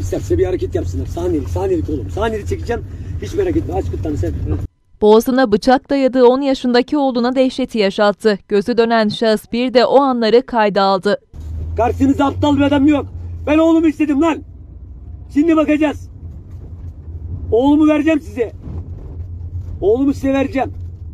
isterse bir hareket yapsınlar. Saniyelik oğlum. Saniyelik çekeceğim. Hiç merak etme. Aç gırtlağını sen. Boğazına bıçak dayadığı 10 yaşındaki oğluna dehşeti yaşattı. Gözü dönen şahıs bir de o anları kayda aldı. Karşınızda aptal bir adam yok. Ben oğlumu istedim lan. Şimdi bakacağız. Oğlumu vereceğim size. Oğlumu size vereceğim.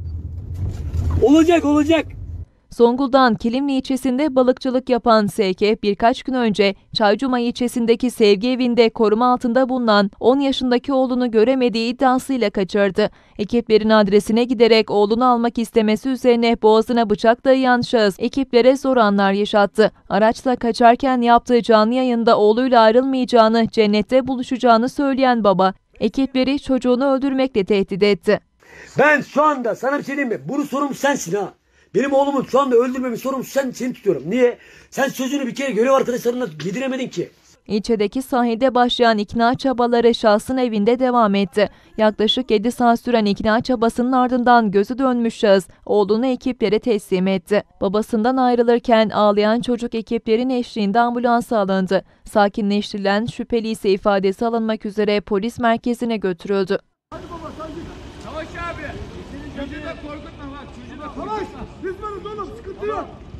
Olacak. Zonguldak'ın Kilimli ilçesinde balıkçılık yapan S.K. birkaç gün önce Çaycuma ilçesindeki Sevgi Evi'nde koruma altında bulunan 10 yaşındaki oğlunu göremediği iddiasıyla kaçırdı. Ekiplerin adresine giderek oğlunu almak istemesi üzerine boğazına bıçak dayayan şahıs ekiplere zor anlar yaşattı. Araçla kaçarken yaptığı canlı yayında oğluyla ayrılmayacağını, cennette buluşacağını söyleyen baba, ekipleri çocuğunu öldürmekle tehdit etti. Ben şu anda sana bir şey diyeyim mi? Bunun sorumlusu sensin ha. Benim oğlumu şu anda öldürmemin sorumlusu seni tutuyorum. Niye? Sen sözünü bir kere görev arkadaşlarına yediremedin ki. İlçedeki sahilde başlayan ikna çabaları şahsın evinde devam etti. Yaklaşık 7 saat süren ikna çabasının ardından gözü dönmüş şahıs oğlunu ekiplere teslim etti. Babasından ayrılırken ağlayan çocuk ekiplerin eşliğinde ambulansa alındı. Sakinleştirilen şüpheli ise ifadesi alınmak üzere polis merkezine götürüldü. Hadi baba sen git. Savaş abi. Çocuğu da korkutma bak. Çocuğu da korkutma. Savaş biz varız oğlum sıkıntı yok.